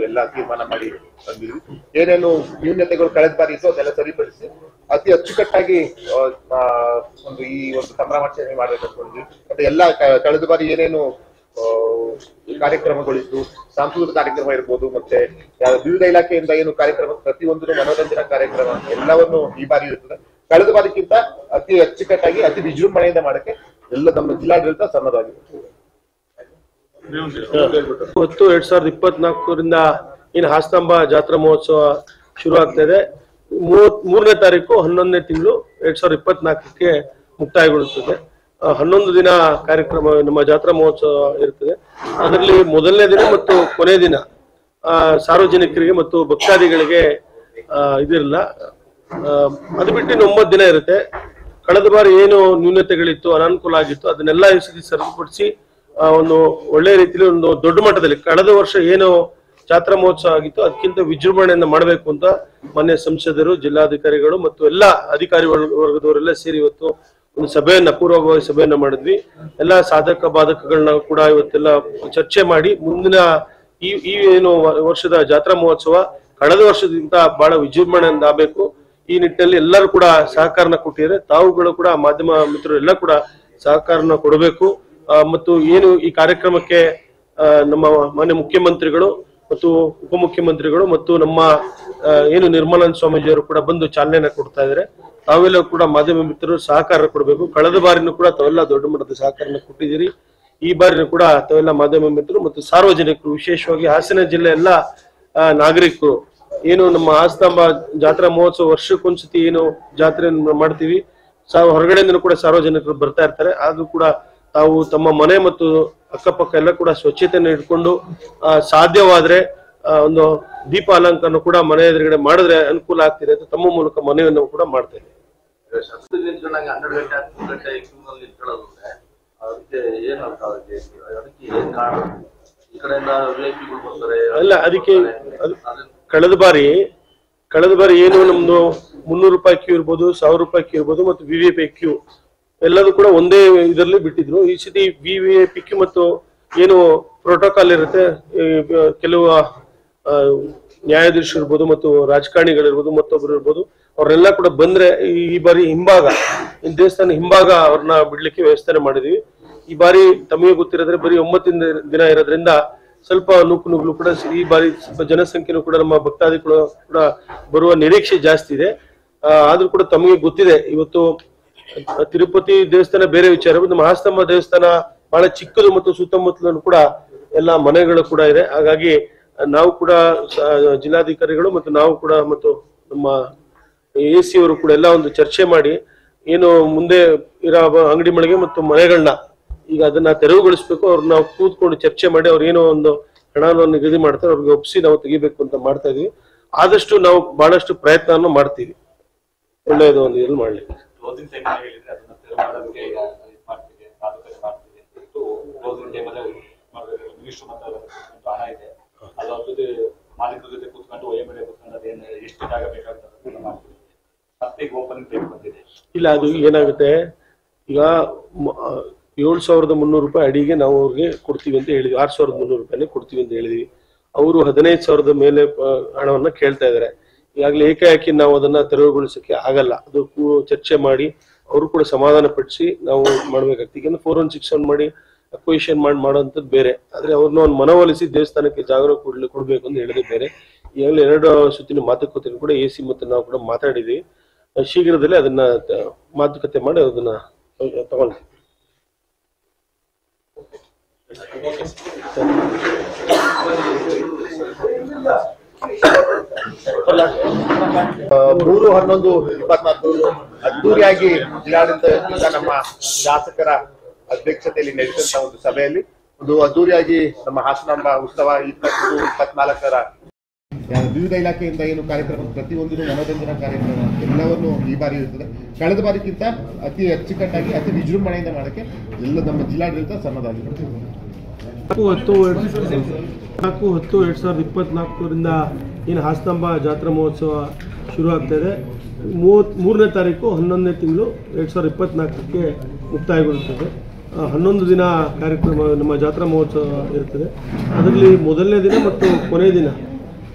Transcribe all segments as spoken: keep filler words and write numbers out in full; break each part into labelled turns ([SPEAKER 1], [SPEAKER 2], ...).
[SPEAKER 1] ಎಲ್ಲ ತೀರ್ಮಾನ ಮಾಡಿ ಬಂದಿದ್ವಿ. ಏನೇನು ನ್ಯೂನ್ಯತೆಗಳು ಕಳೆದ ಬಾರಿ ಇತ್ತು ಅದೆಲ್ಲ ಸರಿಪಡಿಸಿ ಅತಿ ಅಚ್ಚುಕಟ್ಟಾಗಿ ಒಂದು ಈ ಒಂದು ಸಂಭ್ರಮಾಚರಣೆ ಮಾಡ್ಬೇಕು ಅನ್ಕೊಂಡಿದ್ವಿ. ಮತ್ತೆ ಎಲ್ಲ ಕಳೆದ ಬಾರಿ ಏನೇನು ಕಾರ್ಯಕ್ರಮಗಳಿದ್ದು ಸಾಂಸ್ಕೃತಿಕ ಕಾರ್ಯಕ್ರಮ ಇರ್ಬೋದು, ಮತ್ತೆ ವಿವಿಧ ಇಲಾಖೆಯಿಂದ ಏನು ಕಾರ್ಯಕ್ರಮ ಪ್ರತಿಯೊಂದು ಮನೋರಂಜನಾ ಕಾರ್ಯಕ್ರಮ ಎಲ್ಲವನ್ನು ಈ ಬಾರಿ ಇರ್ತದೆ. ಕಳೆದ ಬಾರಿಗಿಂತ ಅತಿ ಅಚ್ಚುಕಟ್ಟಾಗಿ ಅತಿ ವಿಜೃಂಭಣೆಯಿಂದ ಮಾಡಕ್ಕೆ ಎಲ್ಲ ನಮ್ಮ ಜಿಲ್ಲಾಡಳಿತ ಸನ್ನದ್ಧವಾಗಿದೆ.
[SPEAKER 2] ಇವತ್ತು ಎರಡ್ ಸಾವಿರದ ಇಪ್ಪತ್ನಾಲ್ಕರಿಂದ ಏನು ಹಾಸ್ತಂಬ ಜಾತ್ರಾ ಮಹೋತ್ಸವ ಶುರು ಆಗ್ತಾ ಇದೆ. ಮೂವತ್ ಮೂರನೇ ತಾರೀಕು ಹನ್ನೊಂದನೇ ತಿಂಗಳು ಎರಡ್ ಸಾವಿರದ ಇಪ್ಪತ್ನಾಲ್ಕಕ್ಕೆ ಮುಕ್ತಾಯಗೊಳ್ಳುತ್ತದೆ. ಹನ್ನೊಂದು ದಿನ ಕಾರ್ಯಕ್ರಮ ನಮ್ಮ ಜಾತ್ರಾ ಮಹೋತ್ಸವ ಇರ್ತದೆ. ಅದರಲ್ಲಿ ಮೊದಲನೇ ದಿನ ಮತ್ತು ಕೊನೆ ದಿನ ಆ ಸಾರ್ವಜನಿಕರಿಗೆ ಮತ್ತು ಭಕ್ತಾದಿಗಳಿಗೆ ಇದಿರಲ್ಲ. ಅದು ಬಿಟ್ಟು ಇನ್ನು ಒಂಬತ್ತು ದಿನ ಇರುತ್ತೆ. ಕಳೆದ ಬಾರಿ ಏನು ನ್ಯೂನತೆಗಳಿತ್ತು, ಅನಾನುಕೂಲ ಆಗಿತ್ತು, ಅದನ್ನೆಲ್ಲ ಈ ಸತಿ ಸರಿಪಡಿಸಿ ಒಂದು ಒಳ್ಳೆ ರೀತಿಯಲ್ಲಿ ಒಂದು ದೊಡ್ಡ ಮಟ್ಟದಲ್ಲಿ ಕಳೆದ ವರ್ಷ ಏನು ಜಾತ್ರಾ ಮಹೋತ್ಸವ ಆಗಿತ್ತು ಅದಕ್ಕಿಂತ ವಿಜೃಂಭಣೆಯಿಂದ ಮಾಡಬೇಕು ಅಂತ ಮಾನ್ಯ ಸಂಸದರು, ಜಿಲ್ಲಾಧಿಕಾರಿಗಳು ಮತ್ತು ಎಲ್ಲ ಅಧಿಕಾರಿ ವರ್ಗದವರೆಲ್ಲ ಸೇರಿ ಇವತ್ತು ಒಂದು ಸಭೆಯನ್ನ ಪೂರ್ವಭಾವಿ ಸಭೆಯನ್ನ ಮಾಡಿದ್ವಿ. ಎಲ್ಲ ಸಾಧಕ ಬಾಧಕಗಳನ್ನ ಕೂಡ ಇವತ್ತೆಲ್ಲ ಚರ್ಚೆ ಮಾಡಿ ಮುಂದಿನ ಈ ಈ ಏನು ವರ್ಷದ ಜಾತ್ರಾ ಮಹೋತ್ಸವ ಕಳೆದ ವರ್ಷದಿಂದ ಬಹಳ ವಿಜೃಂಭಣೆಯಿಂದ ಆಗಬೇಕು. ಈ ನಿಟ್ಟಿನಲ್ಲಿ ಎಲ್ಲರೂ ಕೂಡ ಸಹಕಾರನ ಕೊಟ್ಟಿದ್ದಾರೆ. ತಾವುಗಳು ಕೂಡ ಮಾಧ್ಯಮ ಮಿತ್ರರು ಎಲ್ಲ ಕೂಡ ಸಹಕಾರನ ಕೊಡಬೇಕು. ಮತ್ತು ಏನು ಈ ಕಾರ್ಯಕ್ರಮಕ್ಕೆ ನಮ್ಮ ಮಾನ್ಯ ಮುಖ್ಯಮಂತ್ರಿಗಳು ಮತ್ತು ಉಪಮುಖ್ಯಮಂತ್ರಿಗಳು ಮತ್ತು ನಮ್ಮ ಏನು ನಿರ್ಮಲಾನಂದ ಸ್ವಾಮೀಜಿಯವರು ಕೂಡ ಬಂದು ಚಾಲನೆಯನ್ನ ಕೊಡ್ತಾ ಇದ್ದಾರೆ. ತಾವೆಲ್ಲ ಕೂಡ ಮಾಧ್ಯಮ ಮಿತ್ರರು ಸಹಕಾರ ಕೊಡಬೇಕು. ಕಳೆದ ಬಾರಿನೂ ಕೂಡ ತಾವೆಲ್ಲ ದೊಡ್ಡ ಮಟ್ಟದ ಸಹಕಾರನ ಕೊಟ್ಟಿದ್ದೀರಿ. ಈ ಬಾರಿನೂ ಕೂಡ ತಾವೆಲ್ಲ ಮಾಧ್ಯಮ ಮಿತ್ರರು ಮತ್ತು ಸಾರ್ವಜನಿಕರು, ವಿಶೇಷವಾಗಿ ಹಾಸನ ಜಿಲ್ಲೆ ಎಲ್ಲ ನಾಗರಿಕರು ಏನು ನಮ್ಮ ಹಾಸ್ತಂಬ ಜಾತ್ರಾ ಮಹೋತ್ಸವ ವರ್ಷಕ್ಕೊಂದ್ಸತಿ ಏನು ಜಾತ್ರೆಯನ್ನು ಮಾಡ್ತೀವಿ, ಹೊರಗಡೆಯಿಂದ ಕೂಡ ಸಾರ್ವಜನಿಕರು ಬರ್ತಾ ಇರ್ತಾರೆ. ಆದ್ರೂ ಕೂಡ ತಾವು ತಮ್ಮ ಮನೆ ಮತ್ತು ಅಕ್ಕಪಕ್ಕ ಎಲ್ಲ ಕೂಡ ಸ್ವಚ್ಛತೆಯನ್ನು ಇಟ್ಕೊಂಡು ಸಾಧ್ಯವಾದ್ರೆ ಒಂದು ದೀಪ ಅಲಂಕಾರ ಕೂಡ ಮನೆ ಎದುರುಗಡೆ ಮಾಡಿದ್ರೆ ಅನುಕೂಲ ಆಗ್ತಿದೆ ಅಂತ ತಮ್ಮ ಮೂಲಕ ಮನವಿಯನ್ನು ಕೂಡ ಮಾಡ್ತಾ ಇದ್ದೀವಿ. ಅಲ್ಲ, ಅದಕ್ಕೆ ಕಳೆದ ಬಾರಿ ಕಳೆದ ಬಾರಿ ಏನು ನಮ್ದು ಮುನ್ನೂರು ರೂಪಾಯಿ ಕ್ಯೂ ಇರ್ಬೋದು, ಸಾವಿರ ರೂಪಾಯಿ ಕ್ಯೂ ಇರ್ಬೋದು ಮತ್ತು ವಿ ವಿ ಪಿ ಕ್ಯೂ ಎಲ್ಲದೂ ಕೂಡ ಒಂದೇ ಇದರಲ್ಲಿ ಬಿಟ್ಟಿದ್ರು. ಈ ಸತಿ V V I P Q ಮತ್ತು ಏನು ಪ್ರೋಟೋಕಾಲ್ ಇರುತ್ತೆ, ಕೆಲವು ನ್ಯಾಯಾಧೀಶರು ಇರ್ಬೋದು ಮತ್ತು ರಾಜಕಾರಣಿಗಳಿರ್ಬೋದು ಮತ್ತೊಬ್ರು ಇರ್ಬೋದು, ಅವ್ರೆಲ್ಲ ಕೂಡ ಬಂದ್ರೆ ಈ ಬಾರಿ ಹಿಂಭಾಗ ದೇವಸ್ಥಾನ ಹಿಂಭಾಗ ಅವ್ರನ್ನ ಬಿಡ್ಲಿಕ್ಕೆ ವ್ಯವಸ್ಥೆ ಮಾಡಿದೀವಿ. ಈ ಬಾರಿ ತಮಗೆ ಗೊತ್ತಿರೋದ್ರೆ ಬರೀ ಒಂಬತ್ತಿನ ದಿನ ಇರೋದ್ರಿಂದ ಸ್ವಲ್ಪ ನೂಕು ನುಗ್ಲು ಕೂಡ ಈ ಬಾರಿ ಸ್ವಲ್ಪ ಜನಸಂಖ್ಯೆನೂ ಕೂಡ ನಮ್ಮ ಭಕ್ತಾದಿಗಳು ಕೂಡ ಬರುವ ನಿರೀಕ್ಷೆ ಜಾಸ್ತಿ ಇದೆ. ಆದ್ರೂ ಕೂಡ ತಮಗೆ ಗೊತ್ತಿದೆ, ಇವತ್ತು ತಿರುಪತಿ ದೇವಸ್ಥಾನ ಬೇರೆ ವಿಚಾರ, ನಮ್ಮ ಹಾಸ್ತಂಬ ದೇವಸ್ಥಾನ ಬಹಳ ಚಿಕ್ಕದು ಮತ್ತು ಸುತ್ತಮುತ್ತಲೂ ಕೂಡ ಎಲ್ಲ ಮನೆಗಳು ಕೂಡ ಇದೆ. ಹಾಗಾಗಿ ನಾವು ಕೂಡ ಜಿಲ್ಲಾಧಿಕಾರಿಗಳು ಮತ್ತು ನಾವು ಕೂಡ ಮತ್ತು ನಮ್ಮ ಎ ಸಿ ಅವರು ಕೂಡ ಎಲ್ಲ ಒಂದು ಚರ್ಚೆ ಮಾಡಿ ಏನು ಮುಂದೆ ಇರೋ ಅಂಗಡಿ ಮಳಿಗೆ ಮತ್ತು ಮನೆಗಳನ್ನ ಈಗ ಅದನ್ನ ತೆರವುಗೊಳಿಸ್ಬೇಕು. ಅವ್ರನ್ನ ನಾವು ಕೂತ್ಕೊಂಡು ಚರ್ಚೆ ಮಾಡಿ ಅವ್ರು ಏನೋ ಒಂದು ಹಣವನ್ನು ನಿಗದಿ ಮಾಡ್ತಾರೆ, ಅವ್ರಿಗೆ ಒಪ್ಪಿಸಿ ನಾವು ತೆಗಿಬೇಕು ಅಂತ ಮಾಡ್ತಾ ಇದೀವಿ. ಆದಷ್ಟು ನಾವು ಬಹಳಷ್ಟು ಪ್ರಯತ್ನವನ್ನು ಮಾಡ್ತೀವಿ ಒಳ್ಳೆಯದು ಒಂದು ಇದು ಮಾಡ್ಲಿಕ್ಕೆ. ಇಲ್ಲ, ಅದು ಏನಾಗುತ್ತೆ, ಈಗ ಏಳು ಸಾವಿರದ ಮುನ್ನೂರು ರೂಪಾಯಿ ಅಡಿಗೆ ನಾವು ಅವ್ರಿಗೆ ಕೊಡ್ತೀವಿ ಅಂತ ಹೇಳಿದ್ವಿ, ಆರ್ ಸಾವಿರದ ಮುನ್ನೂರು ರೂಪಾಯಿನೇ ಕೊಡ್ತೀವಿ ಅಂತ ಹೇಳಿದ್ವಿ. ಅವರು ಹದಿನೈದು ಸಾವಿರದ ಮೇಲೆ ಹಣವನ್ನ ಕೇಳ್ತಾ ಇದಾರೆ. ಈಗಾಗಲೇ ಏಕಾಏಕಿ ನಾವು ಅದನ್ನ ತೆರವುಗೊಳಿಸಕ್ಕೆ ಆಗಲ್ಲ. ಅದು ಚರ್ಚೆ ಮಾಡಿ ಅವರು ಕೂಡ ಸಮಾಧಾನ ಪಡಿಸಿ ನಾವು ಮಾಡ್ಬೇಕಾಗ್ತದೆ. ಈಗ ಫೋರ್ ಒನ್ ಸಿಕ್ಸ್ ಒನ್ ಮಾಡಿ ಅಕ್ವಿಷನ್ ಮಾಡಿ ಮಾಡೋಂಥದ್ದು ಬೇರೆ, ಆದ್ರೆ ಅವ್ರನ್ನ ಒಂದು ಮನವೊಲಿಸಿ ದೇವಸ್ಥಾನಕ್ಕೆ ಜಾಗರೂಕ ಕೊಡ್ಲಿ ಕೊಡ್ಬೇಕು ಅಂತ ಹೇಳಿದ್ರೆ ಬೇರೆ. ಈಗಾಗಲೇ ಎರಡು ಸುತ್ತಿನ ಮಾತುಕತೆ ಕೂಡ ಎ ಸಿ ಮತ್ತು ನಾವು ಕೂಡ ಮಾತಾಡಿದ್ವಿ. ಶೀಘ್ರದಲ್ಲೇ ಅದನ್ನ ಮಾತುಕತೆ ಮಾಡಿ ಅದನ್ನ ತಗೊಳ್ತೀವಿ.
[SPEAKER 1] ಮೂರು ಹನ್ನೊಂದು ಇಪ್ಪತ್ನಾಲ್ಕು ಅದ್ದೂರಿಯಾಗಿ ಜಿಲ್ಲಾಡಳಿತ ನಮ್ಮ ಶಾಸಕರ ಅಧ್ಯಕ್ಷತೆಯಲ್ಲಿ ನಡೆಸಿದಂತ ಒಂದು ಸಭೆಯಲ್ಲಿ ಒಂದು ಅದ್ದೂರಿಯಾಗಿ ನಮ್ಮ ಹಾಸನಾಂಬ ಉತ್ಸವ ಇಪ್ಪತ್ತು ಇಪ್ಪತ್ನಾಲ್ಕರ ವಿವಿಧ ಇಲಾಖೆಯಿಂದ ಏನು ಕಾರ್ಯಕ್ರಮ ಪ್ರತಿಯೊಂದು ಮನೋರಂಜನಾ ಕಾರ್ಯಕ್ರಮ ಎಲ್ಲವನ್ನು ಈ ಬಾರಿ ಇರ್ತದೆ. ಕಳೆದ ಬಾರಿಗಿಂತ ಅತಿ ಅಚ್ಚುಕಟ್ಟಾಗಿ ಅತಿ ವಿಜೃಂಭಣೆಯಿಂದ ಮಾಡಕ್ಕೆ ಎಲ್ಲ ನಮ್ಮ ಜಿಲ್ಲಾಡಳಿತ ಸನ್ನದ್ಧವಾಗಿದೆ.
[SPEAKER 2] ನಾಲ್ಕು ಹತ್ತು ನಾಲ್ಕು ಹತ್ತು ಎರಡ್ ಸಾವಿರದ ಇಪ್ಪತ್ನಾಲ್ಕರಿಂದ ಏನು ಹಾಸ್ತಂಬ ಜಾತ್ರಾ ಮಹೋತ್ಸವ ಶುರು ಆಗ್ತಾ ಇದೆ. ಮೂವತ್ ಮೂರನೇ ತಾರೀಕು ಹನ್ನೊಂದನೇ ತಿಂಗಳು ಎರಡ್ ಸಾವಿರದ ಇಪ್ಪತ್ನಾಲ್ಕಕ್ಕೆ ಮುಕ್ತಾಯಗೊಳ್ಳುತ್ತದೆ. ಹನ್ನೊಂದು ದಿನ ಕಾರ್ಯಕ್ರಮ ನಮ್ಮ ಜಾತ್ರಾ ಮಹೋತ್ಸವ ಇರ್ತದೆ. ಅದರಲ್ಲಿ ಮೊದಲನೇ ದಿನ ಮತ್ತು ಕೊನೆ ದಿನ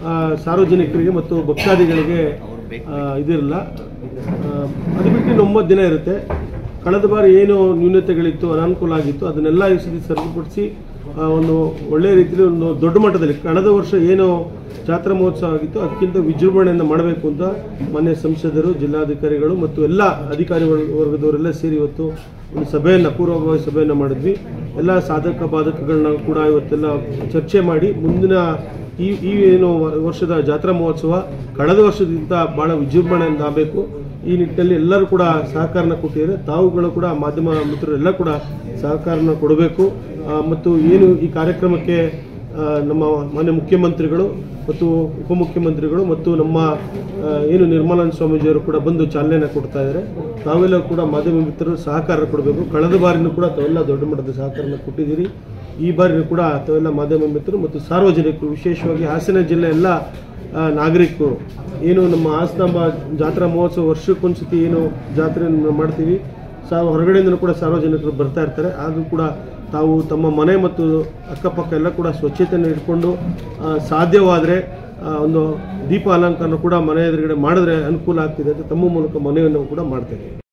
[SPEAKER 2] ಸಾರ್ವಜನಿಕರಿಗೆ ಮತ್ತು ಭಕ್ತಾದಿಗಳಿಗೆ ಇದಿರಲ್ಲ. ಅದು ಬಿಟ್ಟು ಇನ್ನು ಒಂಬತ್ತು ದಿನ ಇರುತ್ತೆ. ಕಳೆದ ಬಾರಿ ಏನು ನ್ಯೂನತೆಗಳಿತ್ತು, ಅನಾನುಕೂಲ ಆಗಿತ್ತು, ಅದನ್ನೆಲ್ಲ ಈ ಸತಿ ಸರಿಪಡಿಸಿ ಒಂದು ಒಳ್ಳೆಯ ರೀತಿಯಲ್ಲಿ ಒಂದು ದೊಡ್ಡ ಮಟ್ಟದಲ್ಲಿ ಕಳೆದ ವರ್ಷ ಏನು ಜಾತ್ರಾ ಮಹೋತ್ಸವ ಆಗಿತ್ತು ಅದಕ್ಕಿಂತ ವಿಜೃಂಭಣೆಯಿಂದ ಮಾಡಬೇಕು ಅಂತ ಮಾನ್ಯ ಸಂಸದರು, ಜಿಲ್ಲಾಧಿಕಾರಿಗಳು ಮತ್ತು ಎಲ್ಲ ಅಧಿಕಾರಿ ವರ್ಗದವರೆಲ್ಲ ಸೇರಿ ಇವತ್ತು ಒಂದು ಸಭೆಯನ್ನು ಪೂರ್ವಭಾವಿ ಸಭೆಯನ್ನು ಮಾಡಿದ್ವಿ. ಎಲ್ಲ ಸಾಧಕ ಬಾಧಕಗಳನ್ನ ಕೂಡ ಇವತ್ತೆಲ್ಲ ಚರ್ಚೆ ಮಾಡಿ ಮುಂದಿನ ಈ ಈ ಏನು ವರ್ಷದ ಜಾತ್ರಾ ಮಹೋತ್ಸವ ಕಳೆದ ವರ್ಷದಿಂದ ಭಾಳ ವಿಜೃಂಭಣೆಯಿಂದ ಆಗಬೇಕು. ಈ ನಿಟ್ಟಿನಲ್ಲಿ ಎಲ್ಲರೂ ಕೂಡ ಸಹಕಾರನ ಕೊಟ್ಟಿದ್ದಾರೆ. ತಾವುಗಳು ಕೂಡ ಮಾಧ್ಯಮ ಮಿತ್ರರು ಎಲ್ಲ ಕೂಡ ಸಹಕಾರನ ಕೊಡಬೇಕು. ಮತ್ತು ಏನು ಈ ಕಾರ್ಯಕ್ರಮಕ್ಕೆ ನಮ್ಮ ಮಾನ್ಯ ಮುಖ್ಯಮಂತ್ರಿಗಳು ಮತ್ತು ಉಪಮುಖ್ಯಮಂತ್ರಿಗಳು ಮತ್ತು ನಮ್ಮ ಏನು ನಿರ್ಮಲಾನಂದ ಸ್ವಾಮೀಜಿಯವರು ಕೂಡ ಬಂದು ಚಾಲನೆಯನ್ನು ಕೊಡ್ತಾ ಇದ್ದಾರೆ. ತಾವೆಲ್ಲ ಕೂಡ ಮಾಧ್ಯಮ ಮಿತ್ರರು ಸಹಕಾರ ಕೊಡಬೇಕು. ಕಳೆದ ಬಾರಿನೂ ಕೂಡ ತಾವೆಲ್ಲ ದೊಡ್ಡ ಮಟ್ಟದ ಸಹಕಾರನ ಕೊಟ್ಟಿದ್ದೀರಿ. ಈ ಬಾರಿನೂ ಕೂಡ ತಾವೆಲ್ಲ ಮಾಧ್ಯಮ ಮಿತ್ರರು ಮತ್ತು ಸಾರ್ವಜನಿಕರು, ವಿಶೇಷವಾಗಿ ಹಾಸನ ಜಿಲ್ಲೆ ಎಲ್ಲ ನಾಗರಿಕರು ಏನು ನಮ್ಮ ಹಾಸನಾಂಬ ಜಾತ್ರಾ ಮಹೋತ್ಸವ ವರ್ಷಕ್ಕೊಂದ್ಸತಿ ಏನು ಜಾತ್ರೆಯನ್ನು ಮಾಡ್ತೀವಿ, ಸಾ ಹೊರಗಡೆಯಿಂದಲೂ ಕೂಡ ಸಾರ್ವಜನಿಕರು ಬರ್ತಾ ಇರ್ತಾರೆ. ಆದರೂ ಕೂಡ ತಾವು ತಮ್ಮ ಮನೆ ಮತ್ತು ಅಕ್ಕಪಕ್ಕ ಎಲ್ಲ ಕೂಡ ಸ್ವಚ್ಛತೆಯನ್ನು ಇಟ್ಕೊಂಡು ಸಾಧ್ಯವಾದರೆ ಒಂದು ದೀಪ ಅಲಂಕಾರ ಕೂಡ ಮನೆ ಎದುರುಗಡೆ ಮಾಡಿದ್ರೆ ಅನುಕೂಲ ಆಗ್ತಿದೆ ಅಂತ ತಮ್ಮ ಮೂಲಕ ಮನವಿಯನ್ನು ಕೂಡ ಮಾಡ್ತೇವೆ.